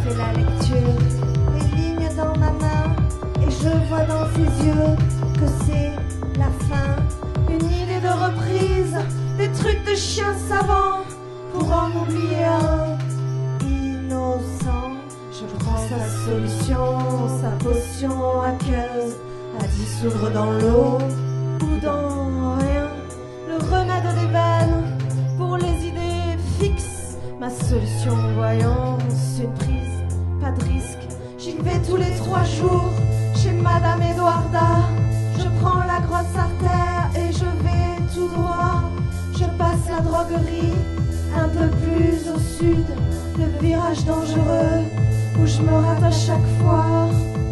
fais la lecture, les lignes dans ma main, et je vois dans ses yeux que c'est la fin. Une idée de reprise, des trucs de chien savant, pour en oublier un innocent. Je prends sa solution, sa potion aqueuse, à dissoudre dans l'eau ou dans rien. Le remède des veines pour les idées fixes. Ma solution, voyance, une prise, pas de risque. J'y vais tous les 3 jours chez Madame Eduarda. Je prends la grosse artère et je vais tout droit. Je passe la droguerie un peu plus au sud, le virage dangereux où je me rate à chaque fois.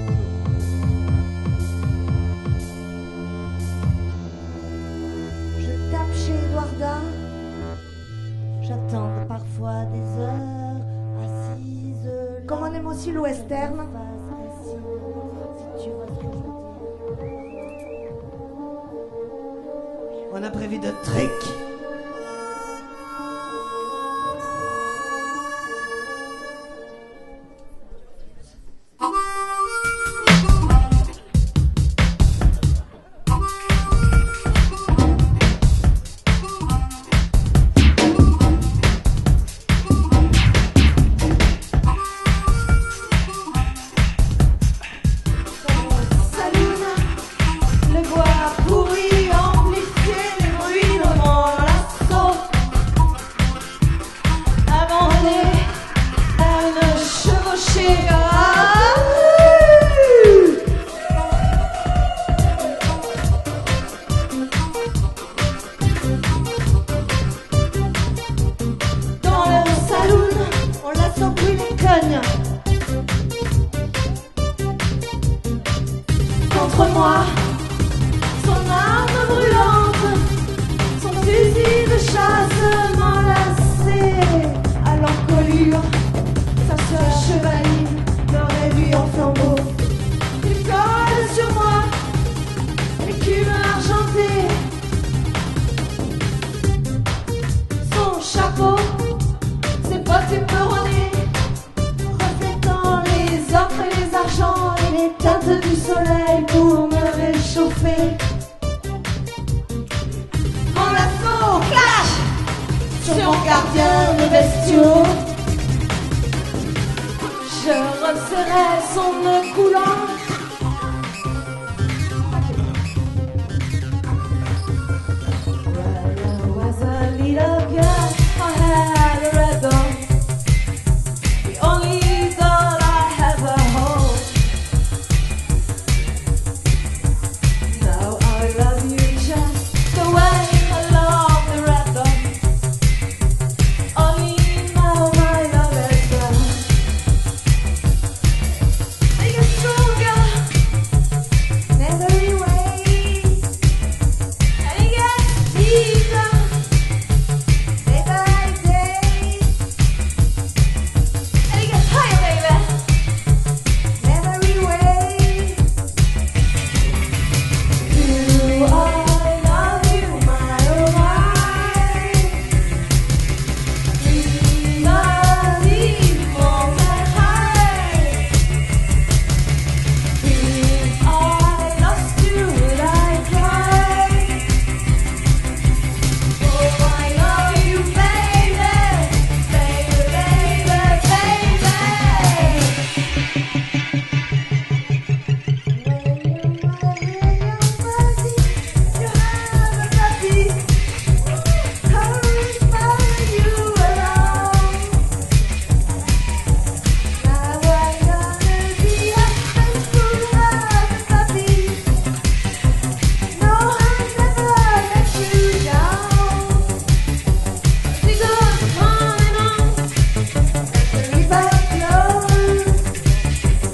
Je tape chez Eduarda. J'attends parfois des heures assise. Comme on aime aussi le western. On a prévu de trucs. Contre moi, son arme brûlante, son fusil de chasse m'enlacé à l'encolure. Sa sœur chevaline me réduit en flambeau. Il colle sur moi l'écume argentée. Son chapeau, ses bottes éperonnées, reflétant les ocres et les argents et les teintes du soleil pour me réchauffer. Mon lasso clash sur mon gardien de bestiaux. Je resserrai son nœud coulant. Well, I was a little girl, I had a red dog, the only doll I ever hold. Now I love you just the way I love the red dog. Only now my love is gone. I get stronger in every way, and it gets deeper day by day, and it gets higher, baby, in every way. Do I love you, my oh my? Vis-à-vis mon high. If I lost you, would I cry? Oh, I love you, baby, baby, baby, baby. You have a puppy, how is you alone? Now I'm gonna be a faithful puppy. No, I'll never let you down. We go on and on, the river flows.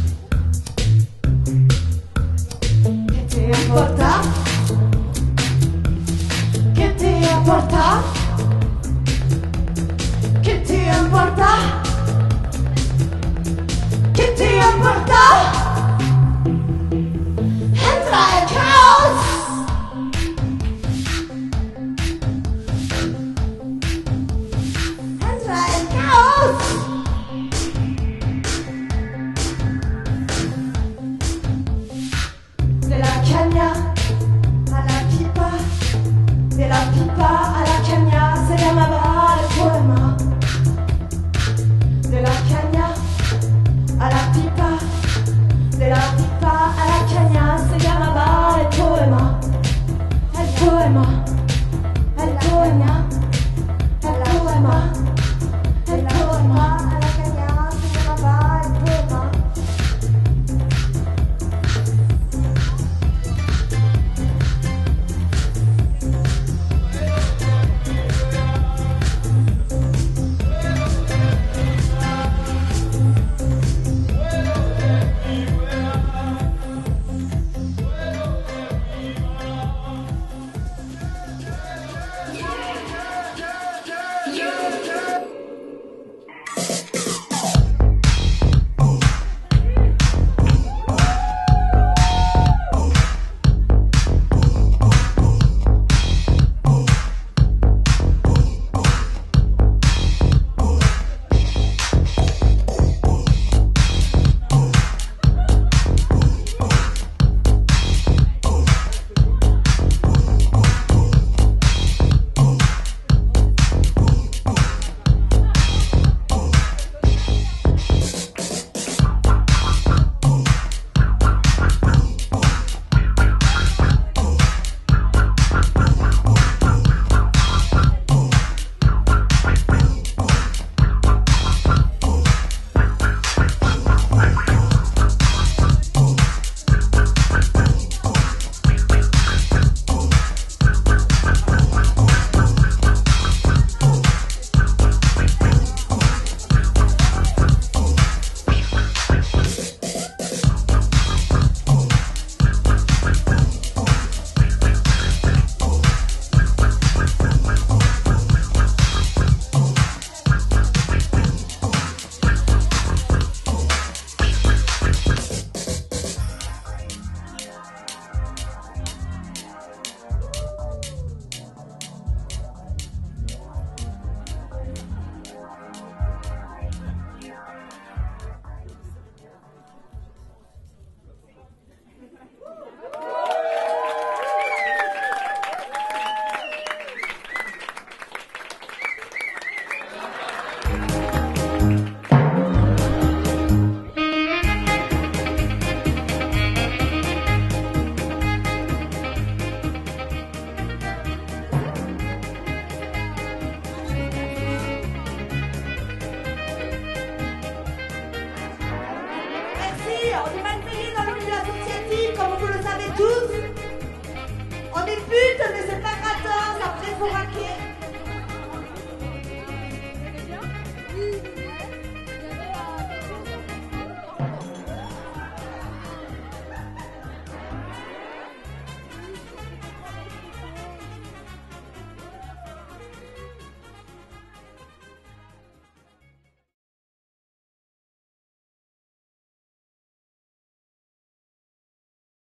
oui, on est mal payé dans le milieu associatif, comme vous le savez tous. On est pute, mais c'est pas gratos, après faut raquer.